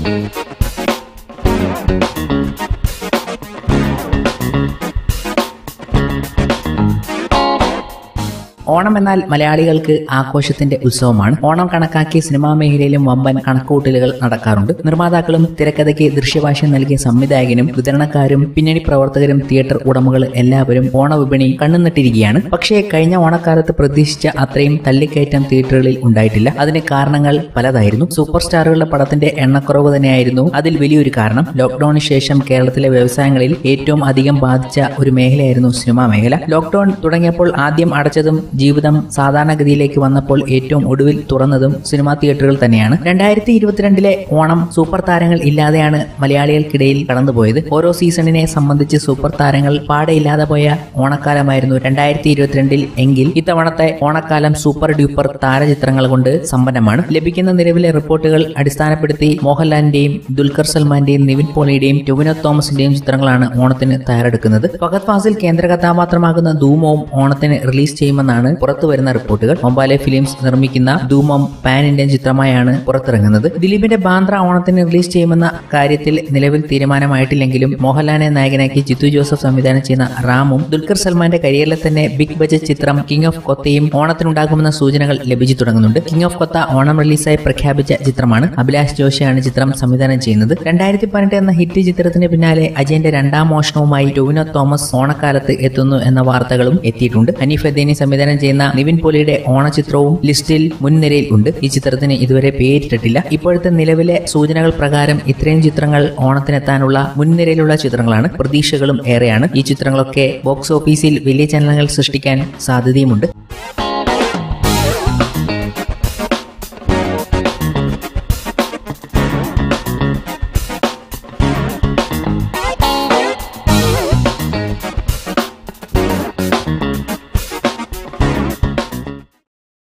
ഓണം എന്നാൽ മലയാളികൾക്ക് ആഘോഷത്തിന്റെ ഉത്സവമാണ്. ഓണം കണക്കാക്കി സിനിമാ മേഖലയിലും വമ്പൻ കണക്കുകൂട്ടലുകൾ നടക്കാറുണ്ട്. നിർമ്മാതാക്കളും തിരക്കഥയ്ക്ക് ദൃശ്യഭാഷ്യം നൽകിയ സംവിധായകനും വിതരണക്കാരും പിന്നണി പ്രവർത്തകരും തിയേറ്റർ ഉടമകൾ എല്ലാവരും ഓണവിപണി കണ്ണുനട്ടിരിക്കുകയാണ്. പക്ഷേ കഴിഞ്ഞ ഓണക്കാലത്ത് പ്രതീക്ഷിച്ച അത്രയും തള്ളിക്കയറ്റം തിയേറ്ററുകളിൽ ഉണ്ടായിട്ടില്ല. അതിന് കാരണങ്ങൾ പലതായിരുന്നു. സൂപ്പർ സ്റ്റാറുകളുടെ പടത്തിന്റെ എണ്ണക്കുറവ് തന്നെയായിരുന്നു അതിൽ വലിയൊരു കാരണം. ലോക്ക്ഡൌണിന് ശേഷം കേരളത്തിലെ വ്യവസായങ്ങളിൽ ഏറ്റവും അധികം ബാധിച്ച ഒരു മേഖലയായിരുന്നു സിനിമാ മേഖല. ലോക്ക്ഡൌൺ തുടങ്ങിയപ്പോൾ ആദ്യം അടച്ചതും ജീവിതം സാധാരണഗതിയിലേക്ക് വന്നപ്പോൾ ഏറ്റവും ഒടുവിൽ തുറന്നതും സിനിമാ തിയേറ്ററുകൾ തന്നെയാണ്. 2022 ഓണം സൂപ്പർ താരങ്ങൾ ഇല്ലാതെയാണ് മലയാളികൾക്കിടയിൽ കടന്നുപോയത്. ഓരോ സീസണിനെ സംബന്ധിച്ച് സൂപ്പർ താരങ്ങൾ പാടെ ഇല്ലാതെ പോയ ഓണക്കാലമായിരുന്നു 2022 എങ്കിൽ ഇത്തവണത്തെ ഓണക്കാലം സൂപ്പർ ഡ്യൂപ്പർ താരചിത്രങ്ങൾ കൊണ്ട് സമ്പന്നമാണ്. ലഭിക്കുന്ന നിലവിലെ റിപ്പോർട്ടുകൾ അടിസ്ഥാനപ്പെടുത്തി മോഹൻലാലിന്റെയും ദുൽഖർ സൽമാന്റെയും നിവിൻ പോളിയുടെയും ടൊവിനോ തോമസിന്റെയും ചിത്രങ്ങളാണ് ഓണത്തിന് തയ്യാറെടുക്കുന്നത്. ഫഹദ് ഫാസിൽ കേന്ദ്ര കഥാപാത്രമാകുന്ന ധൂമവും ഓണത്തിന് റിലീസ് ചെയ്യുമെന്നാണ് പുറത്തുവരുന്ന റിപ്പോർട്ടുകൾ. മൊബാലെ ഫിലിംസ് നിർമ്മിക്കുന്ന ധൂമം പാൻ ഇന്ത്യൻ ചിത്രമായാണ് പുറത്തിറങ്ങുന്നത്. ദിലീപിന്റെ ബാന്ദ്ര ഓണത്തിന് റിലീസ് ചെയ്യുമെന്ന കാര്യത്തിൽ നിലവിൽ തീരുമാനമായിട്ടില്ലെങ്കിലും മോഹൻലാലിനെ നായകനാക്കി ജിത്തു ജോസഫ് സംവിധാനം ചെയ്യുന്ന റാമും ദുൽഖർ സൽമാന്റെ കരിയറിലെ തന്നെ ബിഗ് ബജറ്റ് ചിത്രം കിങ് ഓഫ് കൊത്തയും ഓണത്തിനുണ്ടാകുമെന്ന സൂചനകൾ ലഭിച്ചു തുടങ്ങുന്നുണ്ട്. കിങ് ഓഫ് കൊത്ത ഓണം റിലീസായി പ്രഖ്യാപിച്ച ചിത്രമാണ്. അഭിലാഷ് ജോഷിയാണ് ചിത്രം സംവിധാനം ചെയ്യുന്നത്. 2018 എന്ന ഹിറ്റ് ചിത്രത്തിന് പിന്നാലെ അജയന്റെ രണ്ടാം മോഷണവുമായി ടൊവിനോ തോമസ് ഓണക്കാലത്ത് എത്തുന്നു എന്ന വാർത്തകളും എത്തിയിട്ടുണ്ട്. ഹനീഫ് അദേനി സംവിധാനം ചെയ്യുന്ന നിവിൻ പോളിയുടെ ഓണചിത്രവും ലിസ്റ്റിൽ മുൻനിരയിൽ ഉണ്ട്. ഈ ചിത്രത്തിന് ഇതുവരെ പേരിട്ടിട്ടില്ല. ഇപ്പോഴത്തെ നിലവിലെ സൂചനകൾ പ്രകാരം ഇത്രയും ചിത്രങ്ങൾ ഓണത്തിനെത്താനുള്ള മുൻനിരയിലുള്ള ചിത്രങ്ങളാണ്. പ്രതീക്ഷകളും ഏറെയാണ്. ഈ ചിത്രങ്ങളൊക്കെ ബോക്സ് ഓഫീസിൽ വലിയ ചലനങ്ങൾ സൃഷ്ടിക്കാൻ സാധ്യതയുമുണ്ട്.